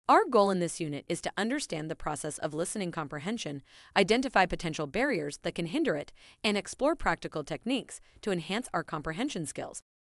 Our goal in this unit is to understand the process of listening comprehension, identify potential barriers that can hinder it, and explore practical techniques to enhance our comprehension skills.